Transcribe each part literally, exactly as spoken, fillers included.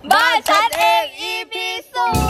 บ้านฉันเอง อี พี ศูนย์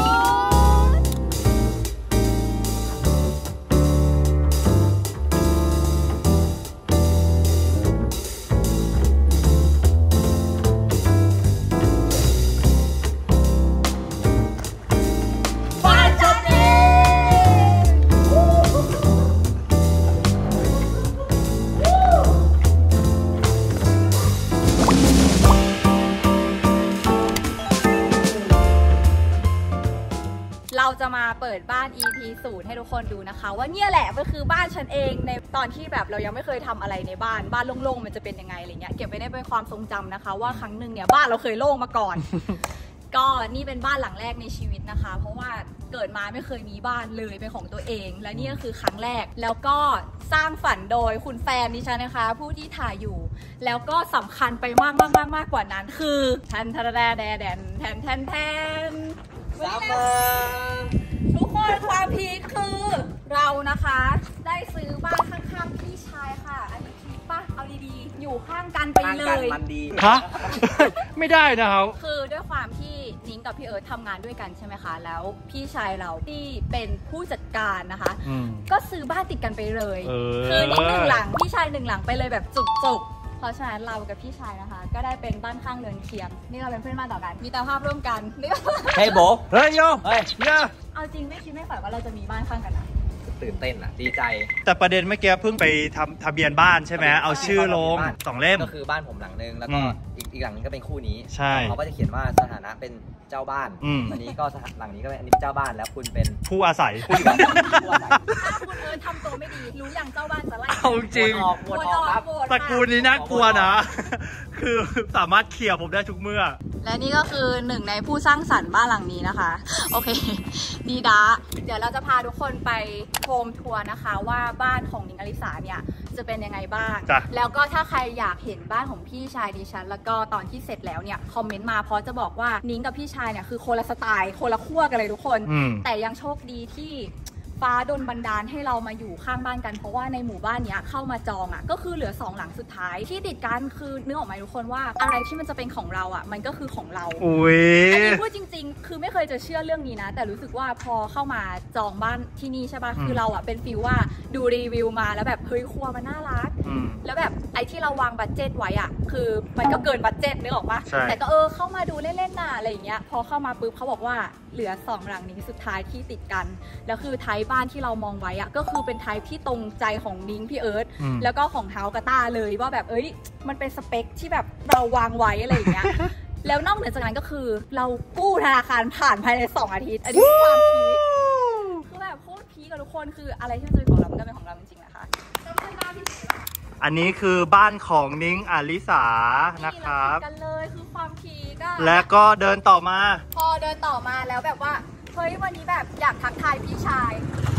เราจะมาเปิดบ้าน อี พี ศูนย์ให้ทุกคนดูนะคะว่าเนี่ยแหละมันคือบ้านฉันเองในตอนที่แบบเรายังไม่เคยทำอะไรในบ้านบ้านโล่งๆมันจะเป็นยังไงอะไรเงี้ยเก็บไว้ได้เป็นความทรงจำนะคะว่าครั้งหนึ่งเนี่ยบ้านเราเคยโล่งมาก่อน ก็นี่เป็นบ้านหลังแรกในชีวิตนะคะเพราะว่าเกิดมาไม่เคยมีบ้านเลยเป็นของตัวเองและนี่ก็คือครั้งแรกแล้วก็สร้างฝันโดยคุณแฟนดิฉันนะคะผู้ที่ถ่ายอยู่แล้วก็สำคัญไปมากมากมากมากกว่านั้นคือแทนทะแดแดแดนแทนแทนแทนซัมเมอร์ทุกคนความพีคคือเรานะคะได้ซื้อบ้านข้างๆพี่ชายค่ะอันนี้พีคป่ะเอาดีๆอยู่ข้างกันไปเลยมันดีฮะ ไม่ได้นะครับคือด้วยความที่นิ้งกับพี่เอิร์ธทำงานด้วยกันใช่ไหมคะแล้วพี่ชายเราที่เป็นผู้จัดการนะคะก็ซื้อบ้านติดกันไปเลยคือนิ้งหนึ่งหลังพี่ชายหนึ่งหลังไปเลยแบบจุกๆเพราะฉะนั้นเรากับพี่ชายนะคะก็ได้เป็นบ้านข้างเรือนเคียงนี่เราเป็นเพื่อนบ้านต่อกันมีตาภาพร่วมกันนี่เฮ้ยโบเฮ้ยโยเฮ้ยเยอะเอาจริงไม่คิดไม่ฝันว่าเราจะมีบ้านข้างกันนะตื่นเต้นอ่ะดีใจแต่ประเด็นเมื่อกี้เพิ่งไปทำทะเบียนบ้านใช่ไหมเอาชื่อลงสองเล่มก็คือบ้านผมหลังนึงแล้วก็อีกอีกหลังนึงก็เป็นคู่นี้ใช่เขาก็จะเขียนว่าสถานะเป็นเจ้าบ้านอันนี้ก็หลังนี้ก็เป็นอันนี้เจ้าบ้านแล้วคุณเป็นผู้อาศัยผู้อยู่ผู้อาศัยถ้าคุณเอิร์ธทำตัวไม่ดีรู้อย่างเจ้าบ้านจะไล่เอาจริงตระกูลนี้น่ากลัวนะคือสามารถเคลียร์ผมได้ทุกเมื่อและนี่ก็คือหนึ่งในผู้สร้างสรรค์บ้านหลังนี้นะคะโอเคดีดาเดี๋ยวเราจะพาทุกคนไปโฮมทัวร์นะคะว่าบ้านของนิ้งอลิสาเนี่ยจะเป็นยังไงบ้างแล้วก็ถ้าใครอยากเห็นบ้านของพี่ชายดิฉันแล้วก็ตอนที่เสร็จแล้วเนี่ยคอมเมนต์มาเพราะจะบอกว่านิ้งกับพี่ชายเนี่ยคือคนละสไตล์คนละขั้วกันเลยทุกคนแต่ยังโชคดีที่ฟ้าดลบันดาลให้เรามาอยู่ข้างบ้านกันเพราะว่าในหมู่บ้านนี้เข้ามาจองอ่ะก็คือเหลือสองหลังสุดท้ายที่ติดกันคือนึกออกไหมทุกคนว่าอะไรที่มันจะเป็นของเราอ่ะมันก็คือของเราอุ้ยอันนี้พูดจริงๆคือไม่เคยจะเชื่อเรื่องนี้นะแต่รู้สึกว่าพอเข้ามาจองบ้านที่นี่ใช่ป่ะคือเราอ่ะเป็นฟีลว่าดูรีวิวมาแล้วแบบเฮ้ยครัวมันน่ารักแล้วแบบไอ้ที่เราวางบัดเจ็ตไว้อ่ะคือมันก็เกินบัดเจ็ตนึกออกปะแต่ก็เออเข้ามาดูเล่นๆน่ะอะไรอย่างเงี้ยพอเข้ามาปุ๊บเขาบอกว่าเหลือสองหลังนี้สุดท้ายที่ติดกันแล้วคือไทป์บ้านที่เรามองไว้อะก็คือเป็นไทป์ที่ตรงใจของนิ้งพี่เอิร์ธแล้วก็ของเฮากาต้าเลยว่าแบบเอ้ยมันเป็นสเปคที่แบบเราวางไว้อะไรอย่างเงี้ยแล้วนอกเหนือจากนั้นก็คือเรากู้ธนาคารผ่านภายในสองอาทิตย์อันนี้ความพีคคือแบบโคตรพีคกับทุกคนคืออะไรที่มันจะเป็นของเรามันก็เป็นของเราจริงๆนะคะอันนี้คือบ้านของนิ้งอลิสานะครับกันเลยคือความพีคอะแล้วก็เดินต่อมาพอเดินต่อมาแล้วแบบว่าเฮ้ยวันนี้แบบอยากทักทายพี่ชาย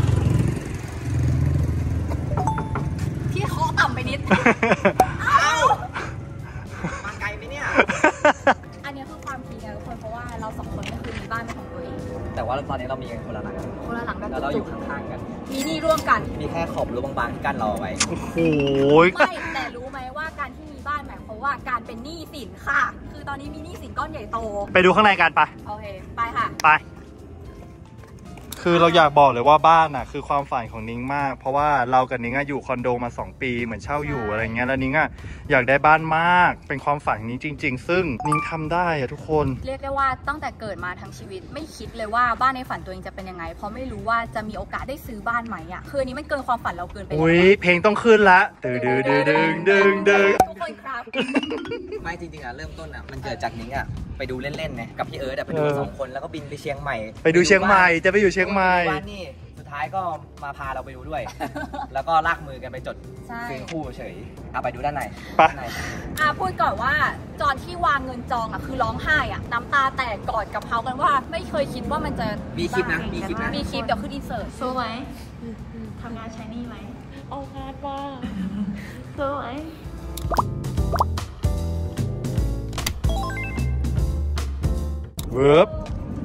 พี่เคาะต่ำไปนิดอ้าวมาไกลไหมเนี่ยอันนี้คือความพีคนะทุกคนเพราะว่าเราสองคนก็คือมีบ้านเป็นของตัวเองแต่ว่าตอนนี้เรามีกันคนละหลังคนละหลังแล้วเราอยู่ข้างๆกันมีนี่ร่วมกันมีแค่ขอบรั้วบางๆที่กั้นเราไว้โอ้โหไม่แต่รู้ไหมว่าการที่มีบ้านหมายความว่าการเป็นหนี้สินค่ะคือตอนนี้มีหนี้สินก้อนใหญ่โตไปดูข้างในกันไปโอเคไปค่ะไปคือเราอยากบอกเลยว่าบ้านน่ะคือความฝันของนิ้งมากเพราะว่าเรากับนิ้งอยู่คอนโดมาสองปีเหมือนเช่าอยู่อะไรเงี้ยแล้วนิ้งอ่ะอยากได้บ้านมากเป็นความฝันของนิ้งจริงๆซึ่งนิ้งทำได้อะทุกคนเรียกได้ว่าตั้งแต่เกิดมาทั้งชีวิตไม่คิดเลยว่าบ้านในฝันตัวเองจะเป็นยังไงเพราะไม่รู้ว่าจะมีโอกาสได้ซื้อบ้านไหมอ่ะคืออันนี้มันเกินความฝันเราเกินไปอุ้ยเพลงต้องขึ้นละดึงดึงดึงดึงดึงดึงทุกคนครับไม่จริงๆอ่ะเริ่มต้นอ่ะมันเกิดจากนิ้งอ่ะไปดูเล่นๆไงกับพี่เอิร์ธไปดูสองคนแล้วก็บินไปเชียงใหม่ไปดูเชียงใหม่จะไปอยู่เชียงใหม่บ้านนี่สุดท้ายก็มาพาเราไปดูด้วยแล้วก็ลากมือกันไปจดซื้อคู่เฉยเอาไปดูด้านในไปอ่ะพูดก่อนว่าตอนที่วางเงินจองอ่ะคือร้องไห้อ่ะน้ำตาแตกกอดกับเขากันว่าไม่เคยคิดว่ามันจะมีคลิปนะมีคลิปนะมีคลิปเดี๋ยวขึ้นอินเสิร์ตสวยทำงานใช้นี่ไหมโอ้งานว่าสวยเวิร์บ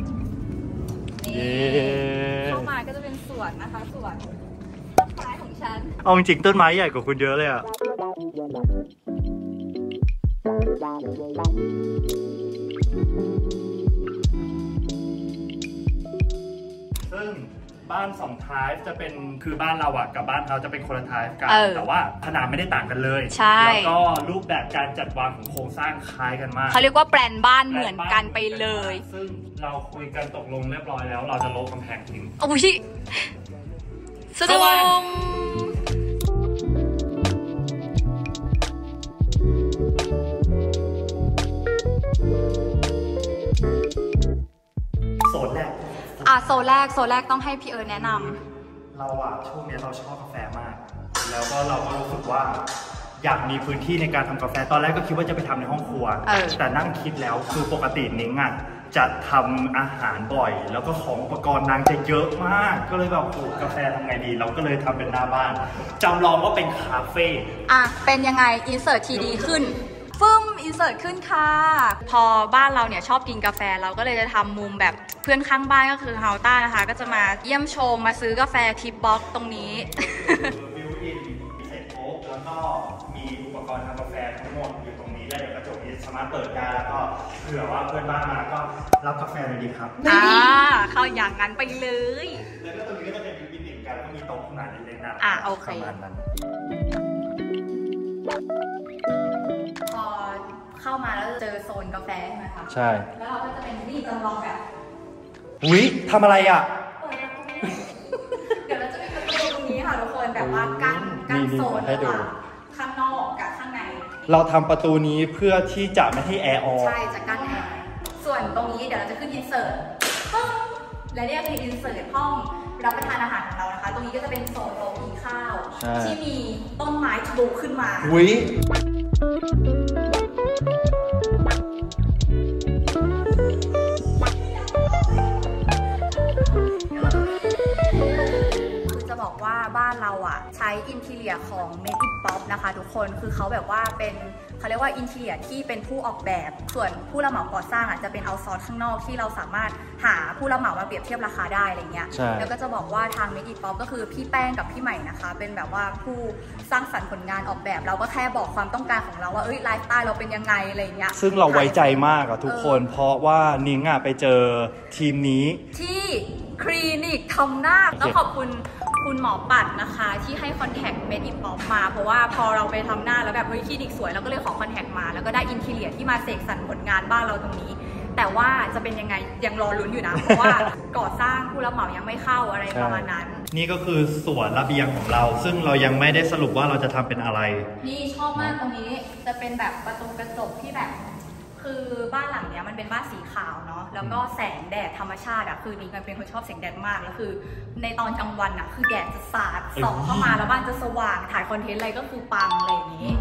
เข้ามาก็จะเป็นสวนนะคะสวนต้นไม้ของฉันเอาจริงต้นไม้ใหญ่กว่าคุณเยอะเลยอ่ะบ้านสองท้ายจะเป็นคือบ้านเราอะกับบ้านเขาจะเป็นคนละท้ายกันเออแต่ว่าขนาดไม่ได้ต่างกันเลยใช่แล้วก็รูปแบบการจัดวางของโครงสร้างคล้ายกันมากเขาเรียกว่าแปลนบ้านเหมือนกันไปเลยซึ่งเราคุยกันตกลงเรียบร้อยแล้ว เราจะโละกำแพงทิ้งโอ้ยสะดวงโซนแรกอ่ะโซนแรกโซนแรกต้องให้พี่เอิร์ธแนะนเราอะช่วงนี้เราชอบกาแฟมาก แล้วก็เราก็รู้สึกว่าอยากมีพื้นที่ในการทำกาแฟตอนแรกก็คิดว่าจะไปทำในห้องครัว แต่นั่งคิดแล้วคือปกตินิ้งอะจะทำอาหารบ่อย แล้วก็ของอุปกรณ์นางจะเยอะมาก ก็เลยแบบโอ้กาแฟทำไงดี เราก็เลยทำเป็นหน้าบ้านจำลองว่าเป็นคาเฟ่ำอ่ะเป็นยังไงอินเสิร์ตทีดีขึ้นฟึ่มอินเสิร์ตขึ้นค่ะพอบ้านเราเนี่ยชอบกินกาแฟเราก็เลยจะทำมุมแบบเพื่อนข้างบ้านก็คือเฮาต้านะคะก็จะมาเยี่ยมชมมาซื้อกาแฟทิปบ็อกตรงนี้บิวอินมีเศษโค้กแล้วก็มีอุปกรณ์ทำกาแฟทั้งหมดอยู่ตรงนี้และเดี๋ยวกระจกนี้สามารถเปิดได้แล้วก็เผื่อว่าเพื่อนบ้านมาก็รับกาแฟเลยดีครับอ่าเข้าอย่างนั้นไปเลยแล้วก็ตรงนี้ก็จะเป็นบิวอินอีกกันแล้วก็มีโต๊ะขนาดเล็กๆนะอ่ะโอเคประมาณนั้นพอเข้ามาแล้วเจอโซนกาแฟใช่ไหมคะใช่แล้วเราก็จะเป็นนี่จำลองแบบอุ๊ยทำอะไรอ่ะเดี๋ยวเราจะมีประตูตรงนี้ค่ะทุกคนแบบว่ากั้นกั้นนี่โซนให้ดูระหว่างข้างนอกกับข้างในเราทำประตูนี้เพื่อที่จะไม่ให้แอร์ออกใช่จะกั้นแอร์ส่วนตรงนี้เดี๋ยวเราจะขึ้นอินเสิร์ตและเนี่ยคืออินเสิร์ตห้องรับประทานอาหารของเรานะคะ ตรงนี้ก็จะเป็นโซนโต๊ะกินข้าวใช่ที่มีต้นไม้ทะลุขึ้นมาอุ๊ยคือจะบอกว่าบ้านเราอ่ะใช้อินทีเรียของ Made in Pop นะคะทุกคนคือเขาแบบว่าเป็นเขาเรียกว่าอินทีเรียที่เป็นผู้ออกแบบ ส่วนผู้รับเหมาก่อสร้างอ่ะจะเป็นเอาซอร์สข้างนอกที่เราสามารถหาผู้รับเหมามาเปรียบเทียบราคาได้อะไรเงี้ยใช่แล้วก็จะบอกว่าทาง Made in Pop ก็คือพี่แป้งกับพี่ใหม่นะคะ เป็นแบบว่าผู้สร้างสรรค์ผลงานออกแบบ เราก็แค่บอกความต้องการของเราว่าเอ้ยไลฟ์สไตล์เราเป็นยังไงอะไรเงี้ยซึ่งเราไว้ใจมากอะทุกคน เพราะว่านิ้งอะไปเจอทีมนี้ที่คลินิกทำหน้าต้องขอบคุณคุณหมอปัดนะคะที่ให้คอนแทคเมดอินป๊อปมาเพราะว่าพอเราไปทำหน้าแล้วแบบเฮ้ยคลินิกสวยเราก็เลยขอคอนแทคมาแล้วก็ได้อินทีเรียที่มาเสกสรรผลงานบ้านเราตรงนี้ แต่ว่าจะเป็นยังไงยังรอลุ้นอยู่นะ เพราะว่าก่อสร้างผู้รับเหมายังไม่เข้าอะไรประมาณนั้นนี่ก็คือส่วนระเบียงของเรา ซึ่งเรายังไม่ได้สรุปว่าเราจะทำเป็นอะไรนี่ชอบมากตรงนี้จะเป็นแบบประตูกระจกที่แบบ คือบ้านหลังเนี้ยมันเป็นบ้านสีขาวเนาะแล้วก็แสงแดดธรรมชาติอะคือนิ้งเป็นคนชอบแสงแดดมากแล้วคือ ในตอนกลางวันอะคือแดดจะสาดส่องเข้ามาแล้วบ้านจะสว่างถ่ายคอนเทนต์อะไรก็คือปังอะไรอย่างนี้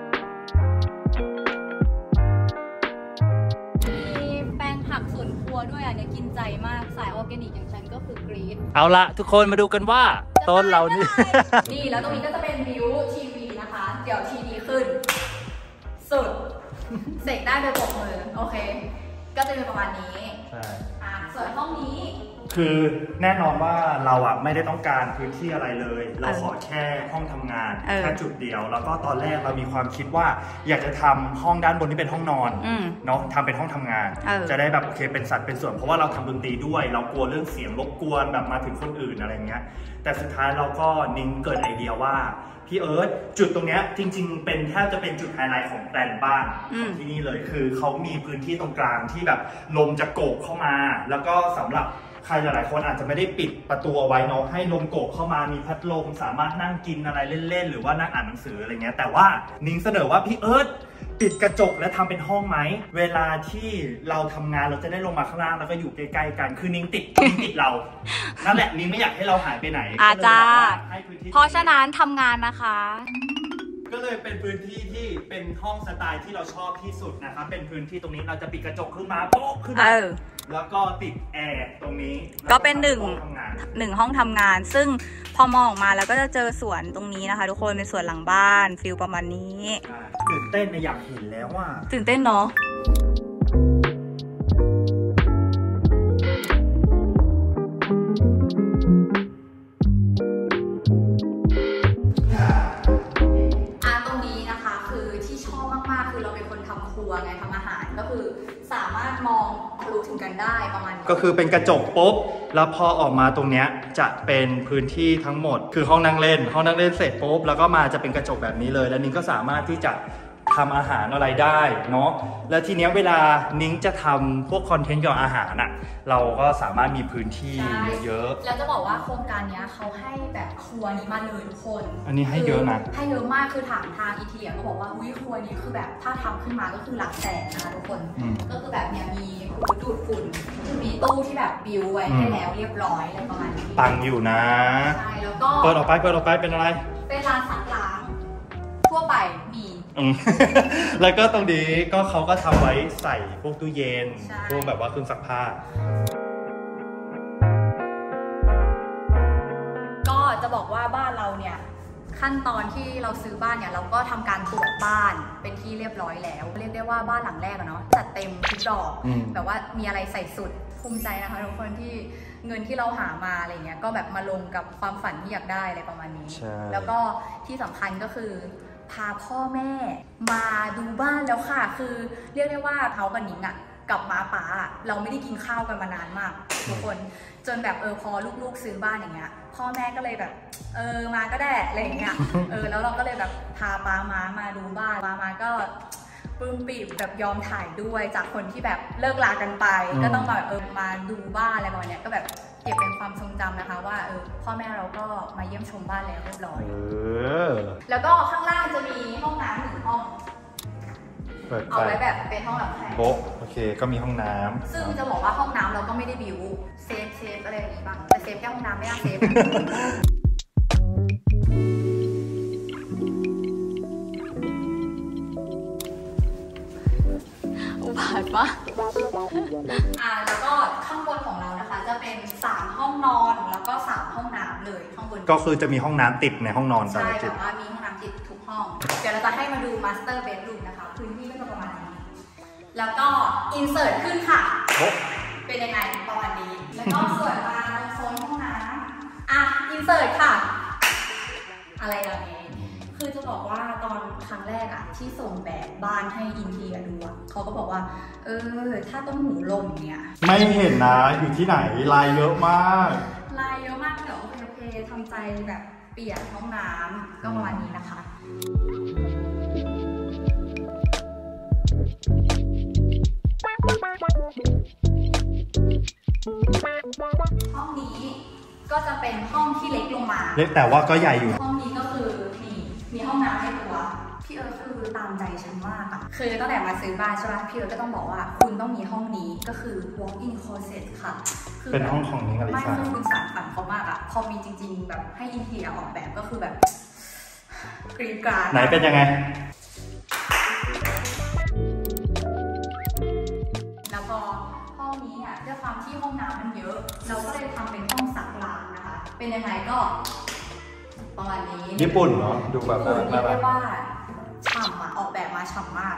มีแปลงผักสวนครัวด้วยอะเนี่ยกินใจมากสายออร์แกนิกอย่างฉันก็คือกรี๊ดเอาละทุกคนมาดูกันว่าต้นเรานี่นี่แล้วตรงนี้ก็จะเป็นวิวทีวีนะคะ เดี๋ยวทีวีขึ้น สุดเสกได้โดยปกมือโอเค ก็จะเป็นประมาณนี้ใช่อ่ะส่วนห้องนี้คือแน่นอนว่าเราอ่ะไม่ได้ต้องการพื้นที่อะไรเลย เราขอแค่ห้องทำงานเออแค่จุดเดียว แล้วก็ตอนแรกเรามีความคิดว่า อยากจะทำห้องด้านบนที่เป็นห้องนอนอืมเนาะทำเป็นห้องทำงานเออจะได้แบบโอเคเป็นสัดเป็นส่วนเพราะว่าเราทำดนตรีด้วย เรากลัวเรื่องเสียงรบกวนแบบมาถึงคนอื่นอะไรเงี้ย แต่สุดท้ายเราก็นิ้งเกิดไอเดียว่าพี่เอิร์ธจุดตรงเนี้ยจริงๆเป็นแทบจะเป็นจุดไฮไลท์ของแปลนบ้านของที่นี่เลยคือเขามีพื้นที่ตรงกลางที่แบบลมจะโกกเข้ามา แล้วก็สำหรับใครหลายๆคนอาจจะไม่ได้ปิดประตูเอาไว้เนาะให้ลมโกกเข้ามามีพัดลมสามารถนั่งกินอะไรเล่นๆหรือว่านั่งอ่านหนังสืออะไรเงี้ยแต่ว่านิ้งเสนอว่าพี่เอิร์ธปิดกระจกและทำเป็นห้องไหมเวลาที่เราทำงานเราจะได้ลงมาข้างล่างแล้วก็อยู่ใกล้ๆกันคือนิ้งติดนิ้งติดเรานั่นแหละนิ้งไม่อยากให้เราหายไปไหนอาจารย์ให้พื้นที่เพราะฉะนั้นทำงานนะคะก็เลยเป็นพื้นที่ที่เป็นห้องสไตล์ที่เราชอบที่สุดนะครับเป็นพื้นที่ตรงนี้เราจะปิดกระจกขึ้นมาโป๊ะขึ้นเอมาอแล้วก็ติดแอร์ตรงนี้ก็เป็นหนึ่งห้อทำงานหนึ่งห้องทำงาน ซึ่งพอมองออกมาแล้วก็จะเจอสวนตรงนี้นะคะ ทุกคนเป็นสวนหลังบ้านฟิลประมาณนี้ตื่นเต้นนะอยากเห็นแล้วว่าตื่นเต้นเนาะอ่ะตรงนี้นะคะคือที่ชอบมากๆคือเราเป็นคนทำครัวไงทำอาหารก็คือสามารถมองทะลุถึงกันได้ประมาณนี้ก็คือเป็นกระจกปุ๊บแล้วพอออกมาตรงเนี้ยจะเป็นพื้นที่ทั้งหมดคือห้องนั่งเล่นห้องนั่งเล่นเสร็จปุ๊บแล้วก็มาจะเป็นกระจกแบบนี้เลยแล้วนิ้งก็สามารถที่จะทำอาหารอะไรได้เนาะแล้วทีเนี้ยเวลานิ้งจะทำพวกคอนเทนต์เกี่ยวกับอาหารอ่ะเราก็สามารถมีพื้นที่เยอะแล้วจะบอกว่าโครงการนี้เขาให้แบบครัวนี้มาเลยทุกคนอันนี้ให้เยอะนะให้เยอะมากคือถามทางอีทีก็บอกว่าอุ้ยครัวนี้คือแบบถ้าทำขึ้นมาก็คือหลักแสนนะคะทุกคนก็คือแบบเนี้ยมีดูดฝุ่นมีตู้ที่แบบบิวไว้ให้แล้วเรียบร้อยอะไรประมาณนี้ปังอยู่นะใช่แล้วก็เปิดออกไปเปิดออกไปเป็นอะไรเป็นร้านซักล้างทั่วไปมีแล้วก็ตรงนี้ก็เขาก็ทำไว้ใส่พวกตู้เย็นพวกแบบว่าเครื่องซักผ้าก็จะบอกว่าบ้านเราเนี่ยขั้นตอนที่เราซื้อบ้านเนี่ยเราก็ทำการตรวจบ้านเป็นที่เรียบร้อยแล้วเรียกได้ว่าบ้านหลังแรกอะเนาะจัดเต็มทุกดอกแบบว่ามีอะไรใส่สุดภูมิใจนะคะทุกคนที่เงินที่เราหามาอะไรเงี้ยก็แบบมาลงกับความฝันที่อยากได้อะไรประมาณนี้แล้วก็ที่สำคัญก็คือพาพ่อแม่มาดูบ้านแล้วค่ะคือเรียกได้ว่าเขากับนิ้งอะกับม้าป๋าเราไม่ได้กินข้าวกันมานานมากทุกคนจนแบบเออพอลูกๆซื้อบ้านอย่างเงี้ยพ่อแม่ก็เลยแบบเออมาก็ได้อะไรอย่างเงี้ยเออแล้วเราก็เลยแบบพาป้าม้ามาดูบ้านป้าม้าก็ปลื้มปิ่มแบบยอมถ่ายด้วยจากคนที่แบบเลิกลากันไปก็ต้องมาเออมาดูบ้านอะไรประมาณเนี้ยก็แบบเก็บเป็นความทรงจำนะคะว่าเออพ่อแม่เราก็มาเยี่ยมชมบ้านแล้วเรียบร้อยแล้วก็ข้างล่างจะมีห้องน้ำหนึ่งห้องเอาไว้แบบเป็นห้องรับแขกโอเคก็มีห้องน้ำซึ่งจะบอกว่าห้องน้ำเราก็ไม่ได้บิวเซฟเซฟอะไรอย่างนี้บ้างแต่เซฟแค่ห้องน้ำไม่น่าเซฟอุบาทปะอ่าแล้วก็ข้างบนของเรานะคะจะเป็นสามห้องนอนแล้วก็สามห้องน้ำเลยข้างบนก็คือจะมีห้องน้ำติดในห้องนอนใช่แบบว่ามีห้องน้ำติดทุกห้องเดี๋ยวเราจะให้มาดูมาสเตอร์เบดรูมนะคะพื้นที่ก็จะประมาณนี้แล้วก็อินเสิร์ตขึ้นค่ะเป็นยังไงประมาณนี้แล้วก็ส่วนมาโซนห้องน้ำอ่ะอินเสิร์ตค่ะอะไรแบบนี้คือจะบอกว่าตอนครั้งแรกอะที่ส่งแบบบ้านให้อินเทียดูอะเขาก็บอกว่าเออถ้าต้มหูหล่นเนี่ยไม่เห็นนะอยู่ที่ไหนลายเยอะมากลายเยอะมากเดี๋ยวโอเคโอเคทำใจแบบเปลี่ยนห้องน้ำก็ประมาณนี้นะคะห้องนี้ก็จะเป็นห้องที่เล็กลงมาเล็กแต่ว่าก็ใหญ่อยู่ห้องนี้ก็คือมีมีห้องน้ำในตัวพี่เอิร์ธคือตามใจฉันมากอะคือตั้งแต่มาซื้อบ้านใช่ไหมพี่เอิร์ธก็ต้องบอกว่าคุณต้องมีห้องนี้ก็คือ walk-in closet ค่ะเป็นห้องของนิ้งอลิซาไม่คือคุณสารฝันเขามากอะพอมีจริงๆแบบให้อินเทียออกแบบก็คือแบบกรี๊ดกราดไหนเป็นยังไงแล้วพอห้องนี้เนี่ยด้วยความที่ห้องน้ำมันเยอะเราก็เลยทำเป็นห้องซักล้างนะคะเป็นยังไงก็ประมาณนี้ญี่ปุ่นเนาะดูแบบน่ารักเรียกว่าฉ่ำอะออกแบบมาฉ่ำมาก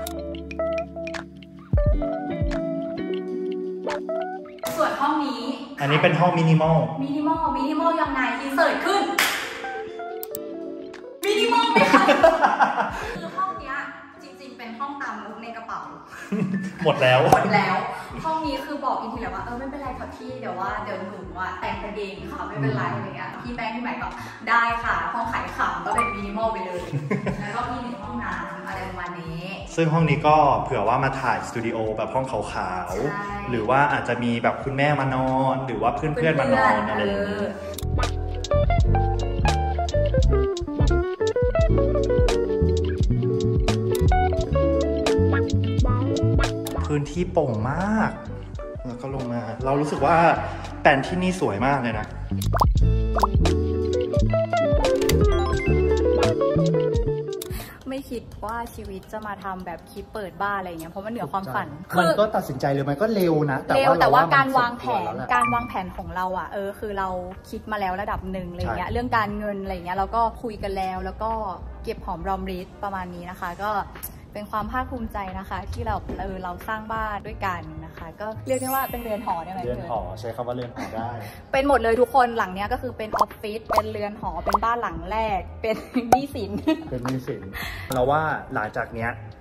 ส่วนห้องนี้อันนี้เป็นห้องมินิมอลมินิมอลมินิมอลยังไงอินเสิร์ตขึ้นมินิมอลไหมคะคือห้องเนี้ยจริงๆเป็นห้องตามมุกในกระเป๋าหมดแล้วหมดแล้วห้องนี้คือบอกอินทีแล้วว่าเออไม่เป็นไรค่ะพี่เดี๋ยวว่าเดี๋ยวหนูอ่ะแต่งกันเองค่ะไม่เป็นไรอะไรเงี้ยพี่แป้งพี่ใหม่ก็ได้ค่ะห้องขายขำก็เป็นมินิมอลไปเลยแล้วก็มีหนึ่งห้องน้ำอะไรประมาณนี้ซึ่งห้องนี้ก็เผื่อว่ามาถ่ายสตูดิโอแบบห้องขาวๆหรือว่าอาจจะมีแบบคุณแม่มานอนหรือว่าเพื่อนๆมานอนอะไรอย่างนี้พื้นที่โป่งมากแล้วก็ลงมาเรารู้สึกว่าแปลนที่นี่สวยมากเลยนะไม่คิดว่าชีวิตจะมาทำแบบคลิปเปิดบ้านอะไรเงี้ยเพราะมันเหนือความฝันมันก็ตัดสินใจเลยมันก็เร็วนะเร็วแต่ว่าการวางแผนการวางแผนของเราอ่ะเออคือเราคิดมาแล้วระดับหนึ่งอะไรเงี้ยเรื่องการเงินอะไรเงี้ยเราก็คุยกันแล้วแล้วก็เก็บหอมรอมริบประมาณนี้นะคะก็เป็นความภาคภูมิใจนะคะที่เราเออเราสร้างบ้านด้วยกันนะคะก็เรียกได้ว่าเป็นเรือนหอได้ไหมเรือนหอใช้คำว่าเรือนหอได้เป็นหมดเลยทุกคนหลังเนี้ยก็คือเป็นออฟฟิศเป็นเรือนหอเป็นบ้านหลังแรกเป็นหนี้สินเป็นหนี้สินเราว่าหลังจากเนี้ย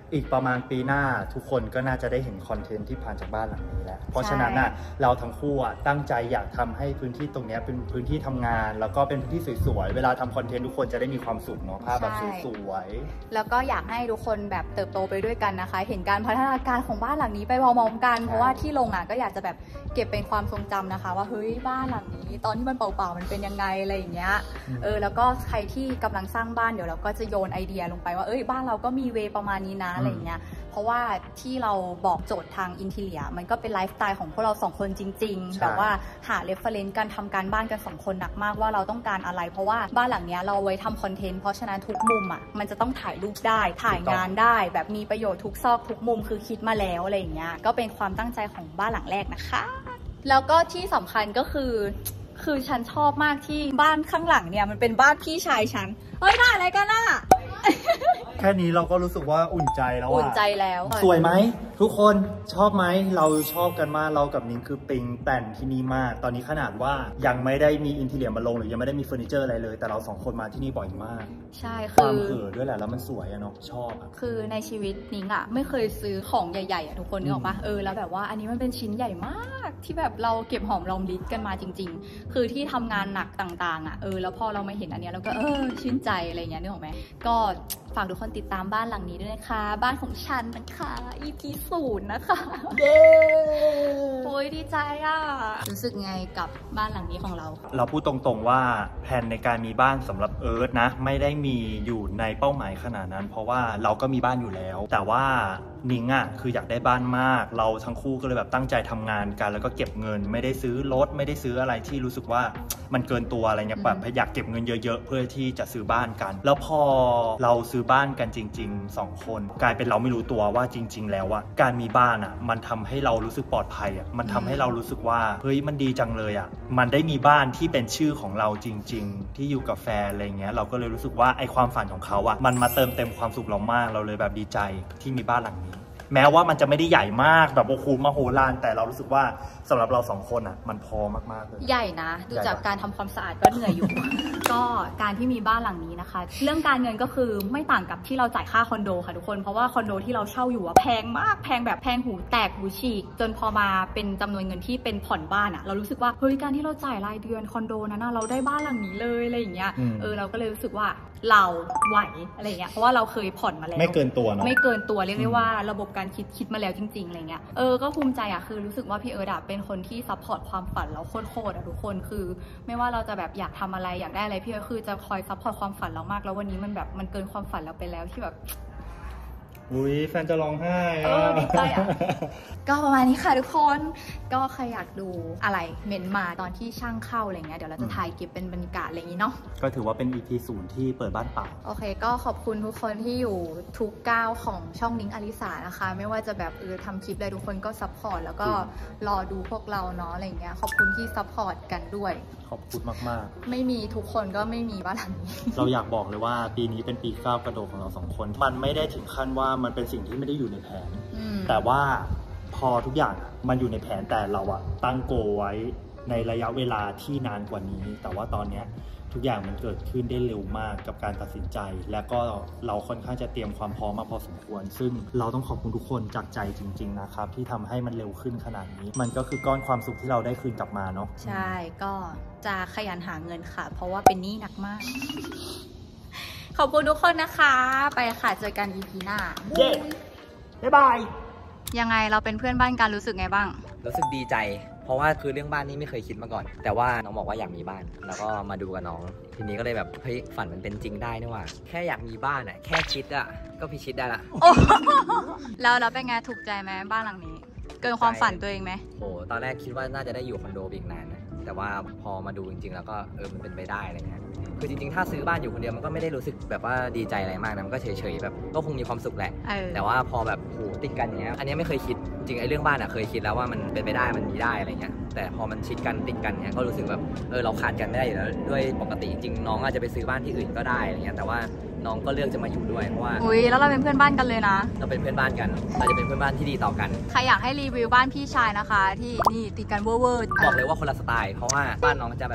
อีกประมาณปีหน้าทุกคนก็น่าจะได้เห็นคอนเทนต์ที่ผ่านจากบ้านหลังนี้แล้วเพราะฉะนั้นน่ะเราทั้งคู่อ่ะตั้งใจอยากทำให้พื้นที่ตรงนี้เป็นพื้นที่ทำงานแล้วก็เป็นพื้นที่สวยๆเวลาทำคอนเทนต์ทุกคนจะได้มีความสุขเนาะภาพแบบสวยๆแล้วก็อยากให้ทุกคนแบบเติบโตไปด้วยกันนะคะเห็นการพัฒนาการของบ้านหลังนี้ไปพร้อมๆกันเพราะว่าที่ลงอ่ะก็อยากจะแบบเก็บเป็นความทรงจำนะคะว่าเฮ้ยบ้านหลังนี้ตอนที่มันเปล่าๆมันเป็นยังไงอะไรอย่างเงี้ยเออแล้วก็ใครที่กำลังสร้างบ้านเดี๋ยวเราก็จะโยนไอเดียลงไปว่าเอ้ยบ้านเราก็มีเวประมาณนี้นะอะไรอย่างเงี้ยเพราะว่าที่เราบอกโจทย์ทางอินทีเรียมันก็เป็นไลฟ์สไตล์ของพวกเราสองคนจริงๆแต่ว่าหาเรฟเฟอเรนซ์การทำการบ้านกันสองคนหนักมากว่าเราต้องการอะไรเพราะว่าบ้านหลังนี้เราไว้ทำคอนเทนต์เพราะฉะนั้นทุกมุมอ่ะมันจะต้องถ่ายรูปได้ถ่ายงานได้แบบมีประโยชน์ทุกซอกทุกมุมคือคิดมาแล้วอะไรอย่างเงี้ยก็เป็นความตั้งใจของบ้านหลังแรกนะคะแล้วก็ที่สำคัญก็คือคือฉันชอบมากที่บ้านข้างหลังเนี่ยมันเป็นบ้านพี่ชายฉันเฮ้ยได้อะไรกันอ่ะแค่นี้เราก็รู้สึกว่าอุ่นใจแล้วอะอุ่นใจแล้วสวยไหมทุกคนชอบไหมเราชอบกันมากเรากับนิ้งคือปิงแต่นที่นี่มากตอนนี้ขนาดว่ายังไม่ได้มีอินทีเรียมาลงหรือยังไม่ได้มีเฟอร์นิเจอร์อะไรเลยแต่เราสองคนมาที่นี่บ่อยมากใช่คคือวามเผลอด้วยแหละแล้วมันสวยอะเนาะชอบอะคือในชีวิตนิ้งอะไม่เคยซื้อของใหญ่ๆอะทุกคนนึกออกปะเออแล้วแบบว่าอันนี้มันเป็นชิ้นใหญ่มากที่แบบเราเก็บหอมรอมริบกันมาจริงๆคือที่ทำงานหนักต่างๆอะเออแล้วพอเรามาเห็นอันนี้เราก็เออชื่นใจอะไรเงี้ยนึกออกไหมก็ฝากทุกคนติดตามบ้านหลังนี้ด้วยนะคะบ้านของฉันนะคะ อี พี ศูนย์นะคะเย้โอ้ยดีใจอ่ะรู้สึกไงกับบ้านหลังนี้ของเราเราพูดตรงๆว่าแผนในการมีบ้านสำหรับเอิร์ธนะไม่ได้มีอยู่ในเป้าหมายขนาดนั้นเพราะว่าเราก็มีบ้านอยู่แล้วแต่ว่านิ้งอ่ะคืออยากได้บ้านมากเราทั้งคู่ก็เลยแบบตั้งใจทำงานกันแล้วก็เก็บเงินไม่ได้ซื้อรถไม่ได้ซื้ออะไรที่รู้สึกว่ามันเกินตัวอะไรเงี้ยแบบอยากเก็บเงินเยอะๆเพื่อที่จะซื้อบ้านกันแล้วพอเราซื้อบ้านกันจริงๆสองคนกลายเป็นเราไม่รู้ตัวว่าจริงๆแล้วอ่ะการมีบ้านอ่ะมันทำให้เรารู้สึกปลอดภัยอ่ะมันทำให้เรารู้สึกว่าเฮ้ยมันดีจังเลยอ่ะมันได้มีบ้านที่เป็นชื่อของเราจริงๆที่อยู่กับแฟนอะไรเงี้ยเราก็เลยรู้สึกว่าไอความฝันของเขาอ่ะมันมาเติมเต็มความสุขเรามากเราเลยแบบดีใจที่มีบ้านหลังนี้แม้ว่ามันจะไม่ได้ใหญ่มากแบบโอ้โหมโหฬารแต่เรารู้สึกว่าสำหรับเราสองคนอ่ะมันพอมากๆเลยใหญ่นะดูจากการทำความสะอาดก็เหนื่อยอยู่ ก็การที่มีบ้านหลังนี้นะคะเรื่องการเงินก็คือไม่ต่างกับที่เราจ่ายค่าคอนโดค่ะทุกคนเพราะว่าคอนโดที่เราเช่าอยู่อะแพงมากแพงแบบแพงหูแตกหูฉีกจนพอมาเป็นจำนวนเงินที่เป็นผ่อนบ้านอะเรารู้สึกว่าเฮ้ยการที่เราจ่ายรายเดือนคอนโดนั้นเราได้บ้านหลังนี้เลยอะไรอย่างเงี้ยเออเราก็เลยรู้สึกว่าเราไหวอะไรเงี้ยเพราะว่าเราเคยผ่อนมาแล้วไม่เกินตัวเนาะไม่เกินตัวเรียกได้ว่าระบบการคิดคิดมาแล้วจริงๆอะไรเงี้ยเออก็ภูมิใจอะคือรู้สึกว่าพี่เอิร์ธเป็นคนที่ซัพพอร์ตความฝันเราโคตรๆอะทุกคนคือไม่ว่าเราจะแบบอยากทำอะไรอยากได้อะไรพี่เอิร์ธคือจะคอยซัพพอร์ตความฝันเรามากแล้ววันนี้มันแบบมันเกินความฝันเราไปแล้วที่แบบอุ้ยแฟนจะร้องไห้เออดีใจอ่ะก็ประมาณนี้ค่ะทุกคนก็ใครอยากดูอะไรเมนมาตอนที่ช่างเข้าอะไรเงี้ยเดี๋ยวเราจะถ่ายเก็บเป็นบรรยากาศอะไรอย่างนี้เนาะก็ถือว่าเป็น อี พี ศูนย์ที่เปิดบ้านเปล่าโอเคก็ขอบคุณทุกคนที่อยู่ทุกก้าวของช่องนิ้งอลิสานะคะไม่ว่าจะแบบเออทำคลิปอะไรทุกคนก็ซัพพอร์ตแล้วก็รอดูพวกเราเนาะอะไรเงี้ยขอบคุณที่ซัพพอร์ตกันด้วยขอบคุณมากๆไม่มีทุกคนก็ไม่มีบ้านหลังนี้เราอยากบอกเลยว่าปีนี้เป็นปีก้าวกระโดดของเราสองคนมันไม่ได้ถึงขั้นว่ามันเป็นสิ่งที่ไม่ได้อยู่ในแผนแต่ว่าพอทุกอย่างมันอยู่ในแผนแต่เราอะตั้งโกไว้ในระยะเวลาที่นานกว่านี้แต่ว่าตอนนี้ทุกอย่างมันเกิดขึ้นได้เร็วมากกับการตัดสินใจและก็เราค่อนข้างจะเตรียมความพร้อมมาพอสมควรซึ่งเราต้องขอบคุณทุกคนจากใจจริงๆนะครับที่ทำให้มันเร็วขึ้นขนาดนี้มันก็คือก้อนความสุขที่เราได้คืนกลับมาเนาะใช่ก็จะขยันหาเงินค่ะเพราะว่าเป็นหนี้หนักมาก ขอบคุณทุกคนนะคะไปค่ะเจอกัน อี พี หน้าเย้บ๊ายบายยังไงเราเป็นเพื่อนบ้านกันรู้สึกไงบ้างรู้สึกดีใจเพราะว่าคือเรื่องบ้านนี่ไม่เคยคิดมาก่อนแต่ว่าน้องบอกว่าอยากมีบ้านแล้วก็มาดูกับน้องทีนี้ก็เลยแบบเฮ้ยฝันมันเป็นจริงได้นี่ว่าแค่อยากมีบ้านอ่ะแค่คิดอ่ะก็พิชิตได้ละแล้วเราเป็นไงถูกใจไหมบ้านหลังนี้เกินความฝันตัวเองไหมโอ้ตอนแรกคิดว่าน่าจะได้อยู่คอนโดอีกนานนะแต่ว่าพอมาดูจริงๆแล้วก็เออมันเป็นไปได้อะไรเงี้ยคือจริงๆถ้าซื้อบ้านอยู่คนเดียวมันก็ไม่ได้รู้สึกแบบว่าดีใจอะไรมากนะมันก็เฉยๆแบบก็คงมีความสุขแหละแต่ว่าพอแบบโหติดกันอย่างเงี้ยอันนี้ไม่เคยคิดจริงไอ้เรื่องบ้านอ่ะเคยคิดแล้วว่ามันเป็นไปได้มันมีได้อะไรเงี้ยแต่พอมันชิดกันติดกันเนี้ยก็รู้สึกแบบเออเราขาดกันไม่ได้อยู่แล้วด้วยปกติจริงน้องอาจจะไปซื้อบ้านที่อื่นก็ได้อะไรเงี้ยแต่ว่าน้องก็เลือกจะมาอยู่ด้วยเพราะว่าอุ้ยแล้วเราเป็นเพื่อนบ้านกันเลยนะเราเป็นเพื่อนบ้านกันเราจะเป็นเพื่อนบ้านที่ดีต่อกันใครอยากให้รีวิวบ้านพี่ชายนะคะที่นี่ติดกันเวอร์บอกเลยว่าคนละสไตล์เพราะว่าบ้านน้องจะแบบ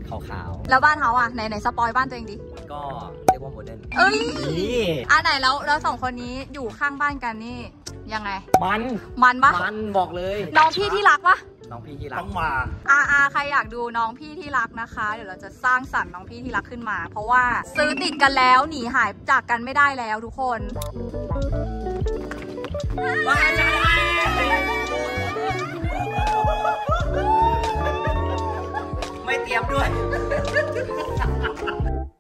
ขาวๆแล้วบ้านเขาอ่ะไหนไหนสปอยบ้านตัวเองดิก็เรียกว่าโมเดิร์นเอ้ยอ่ะไหนแล้วแล้วสองคนนี้อยู่ข้างบ้านกันนี่ยังไงมันมันปะมันบอกเลยน้องพี่ที่รักปะน้องพี่ที่รักต้องมาอาอาใครอยากดูน้องพี่ที่รักนะคะเดี๋ยวเราจะสร้างสรรค์น้องพี่ที่รักขึ้นมา เพราะว่าซื้อติดกันแล้วหนีหายจากกันไม่ได้แล้วทุกคนไม่เตรียมด้วย